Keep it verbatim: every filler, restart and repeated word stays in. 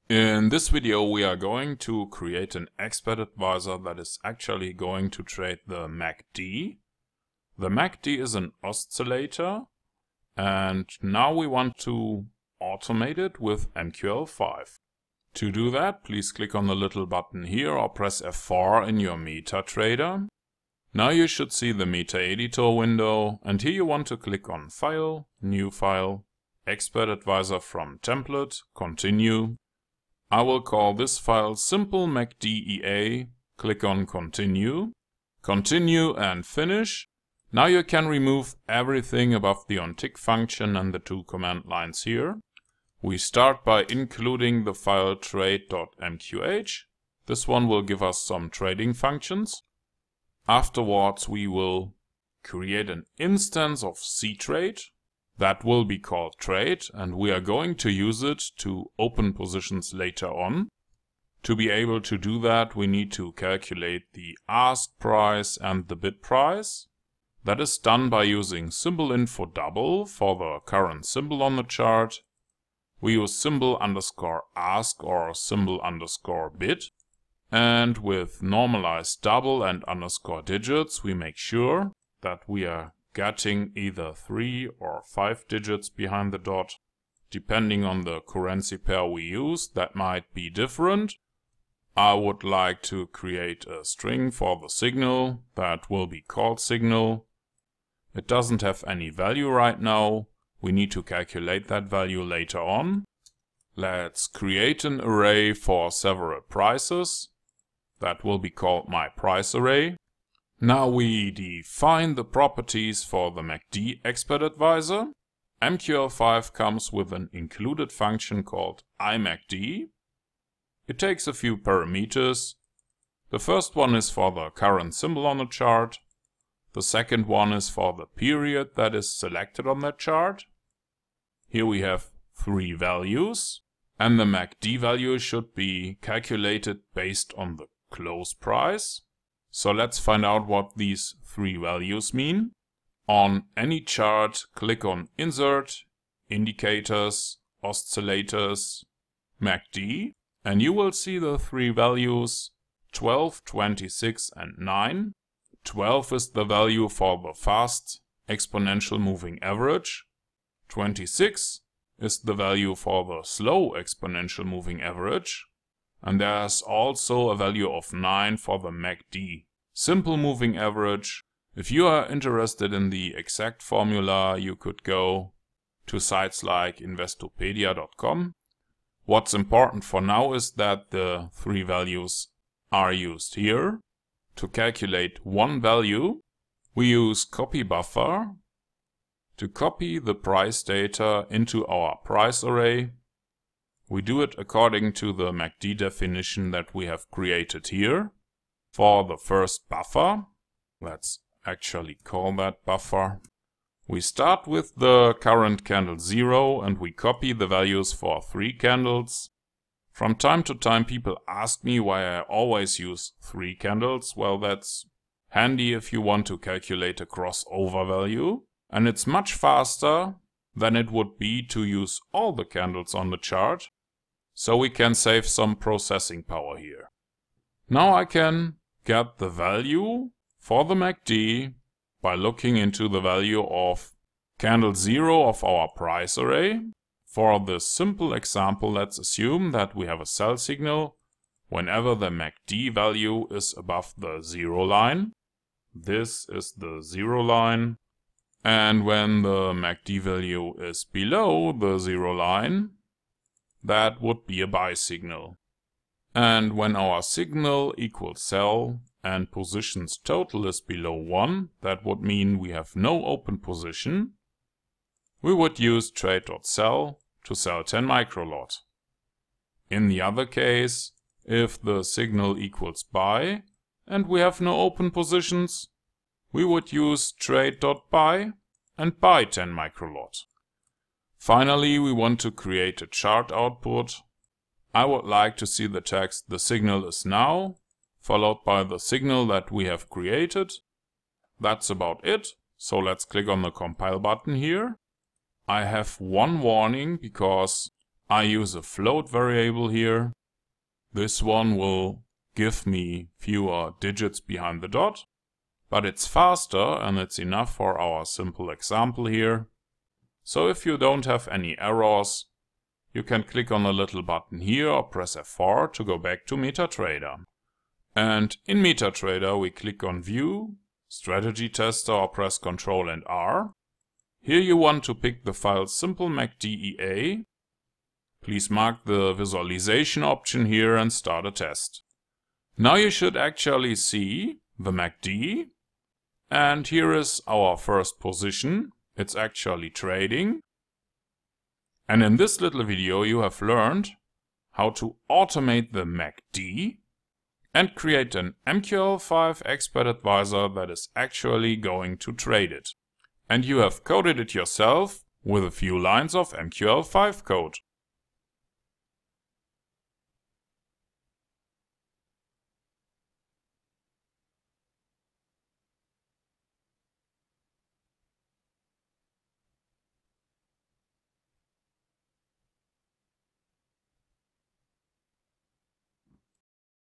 In this video we are going to create an expert advisor that is actually going to trade the M A C D. The M A C D is an oscillator, and now we want to automate it with M Q L five. To do that, please click on the little button here or press F four in your MetaTrader. Now you should see the MetaEditor window, and here you want to click on File, New File, Expert Advisor from Template, Continue. I will call this file SimpleMacDEA, click on Continue, Continue and Finish. Now you can remove everything above the onTick function and the two command lines here. We start by including the file Trade.mqh. This one will give us some trading functions. Afterwards we will create an instance of ctrade. That will be called trade, and we are going to use it to open positions later on. To be able to do that, we need to calculate the ask price and the bid price. That is done by using SymbolInfoDouble for the current symbol on the chart. We use symbol underscore ask or symbol underscore bid. And with normalized double and underscore digits, we make sure that we are getting either three or five digits behind the dot. Depending on the currency pair we use, that might be different. I would like to create a string for the signal that will be called signal. It doesn't have any value right now. We need to calculate that value later on. Let's create an array for several prices. That will be called my price array. Now we define the properties for the M A C D expert advisor. M Q L five comes with an included function called iMacD. It takes a few parameters. The first one is for the current symbol on the chart. The second one is for the period that is selected on that chart. Here we have three values, and the M A C D value should be calculated based on the close price. So let's find out what these three values mean. On any chart, click on Insert, Indicators, Oscillators, M A C D, and you will see the three values twelve, twenty-six and nine. twelve is the value for the fast exponential moving average. twenty-six is the value for the slow exponential moving average. And there's also a value of nine for the M A C D simple moving average. If you are interested in the exact formula, you could go to sites like Investopedia dot com. What's important for now is that the three values are used here. To calculate one value, we use CopyBuffer to copy the price data into our price array. We do it according to the M A C D definition that we have created here. For the first buffer, let's actually call that buffer. We start with the current candle zero and we copy the values for three candles. From time to time people ask me why I always use three candles. Well, that's handy if you want to calculate a crossover value. And it's much faster than it would be to use all the candles on the chart. So we can save some processing power here. Now I can get the value for the M A C D by looking into the value of candle zero of our price array. For this simple example, let's assume that we have a sell signal whenever the M A C D value is above the zero line. This is the zero line. And when the M A C D value is below the zero line, that would be a buy signal. And when our signal equals sell and positions total is below one, that would mean we have no open position. We would use trade.sell to sell ten microlot. In the other case, if the signal equals buy and we have no open positions, we would use trade.buy and buy ten microlot. Finally, we want to create a chart output. I would like to see the text "the signal is now," followed by the signal that we have created. That's about it. So let's click on the compile button here. I have one warning because I use a float variable here. This one will give me fewer digits behind the dot, but it's faster and it's enough for our simple example here. So if you don't have any errors, you can click on the little button here or press F four to go back to MetaTrader. And in MetaTrader we click on View, Strategy Tester, or press Control and R. Here you want to pick the file SimpleMacDEA. Please mark the visualization option here and start a test. Now you should actually see the M A C D, and here is our first position. It's actually trading. And in this little video you have learned how to automate the M A C D and create an M Q L five expert advisor that is actually going to trade it. And you have coded it yourself with a few lines of M Q L five code.